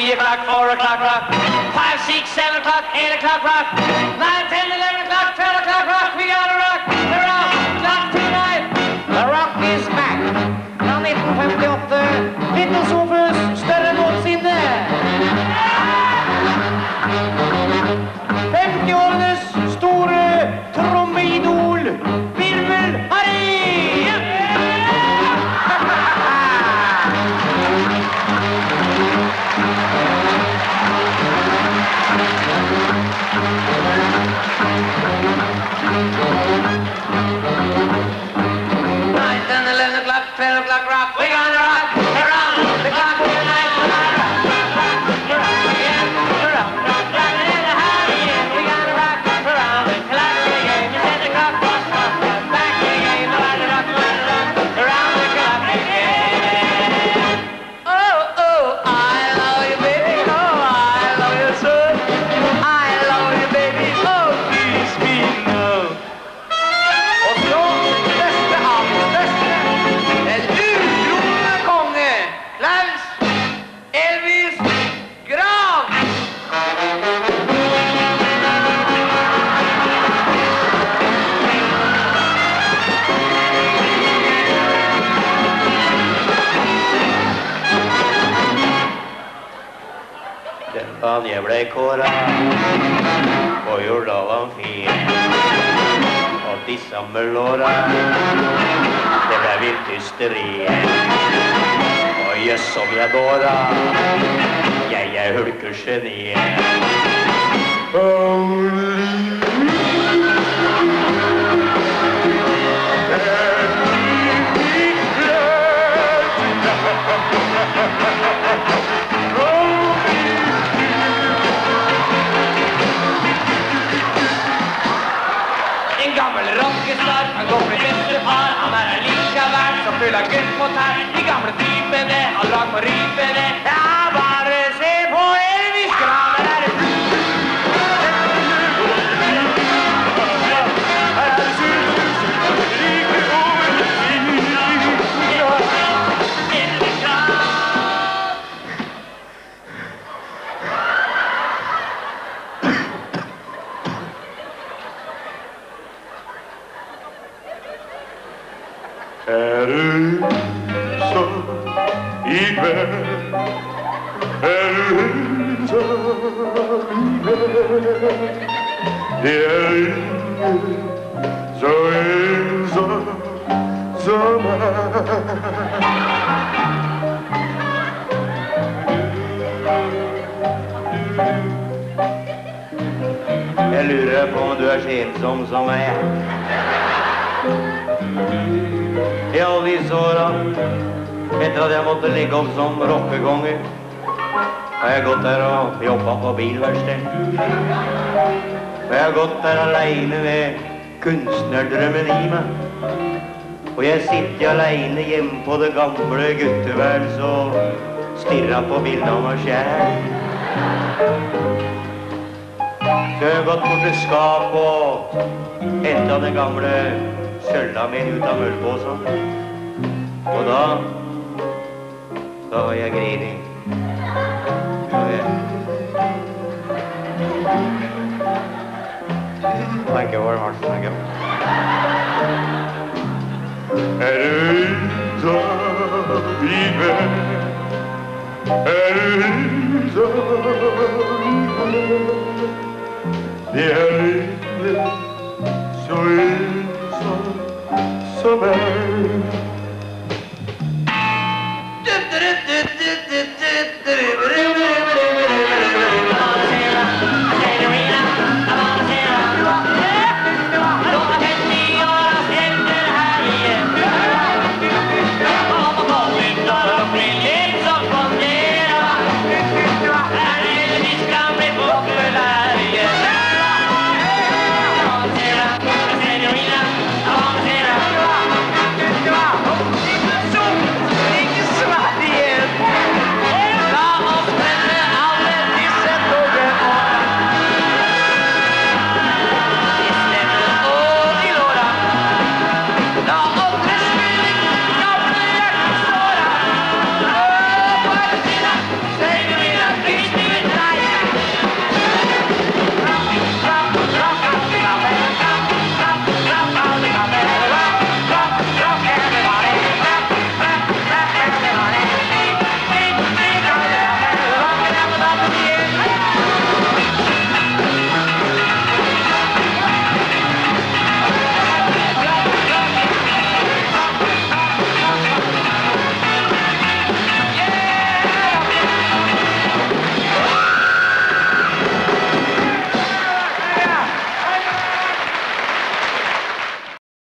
3 o'clock, 4 o'clock rock, 5, 6, 7 o'clock, 8 o'clock rock, 9, 10, 11 o'clock, 12 o'clock rock. We gotta rock the rock clock tonight. The rock is back. Fra 1958, Beatles opus, større enn noensinne. 50-årenes store trommeidol, Virvel Harry! Rock, we're gonna rock around the clock tonight. Rock, rock, rock, in the house, yeah. We're gonna rock around the clock again. You said the clock was back again. We're gonna rock around the clock again. Oh, oh, I love you, baby. Oh, I love you so. I love you, baby. Oh, please be no. Og så beste av beste. Klaus Elvis Grav! Den dagen jeg ble kåret på jordaven fin, og disse møllåra, det ble vilt hysteri. Jøss som jeg dåra, jeg er hulkegeni. En gammel rockestar, han går med bestefar, han er likevel så full av gutt mot her. De gamle typene, han lag på rypene. Ja, bare se på Elvis Grav, der er det I kveld du så i kveld. Det ingen så ensom som meg. Jeg lurer på om du så ensom som meg. I alle disse årene, etter at jeg måtte ligge opp som rockekonger, har jeg gått der og jobbet på bilverksted. Og jeg har gått der alene med kunstnerdrømmen i meg. Og jeg sitter alene hjemme på det gamle gutteværelset og stirrer på bildet av meg selv. Så jeg har gått bort til skap og hentet den gamle sølda min ut av møllpåsen. Og da har jeg grinet. Thank you very much, thank you. Du ensom i kveld? Du ensom i kveld? Det ingen så ensom som meg.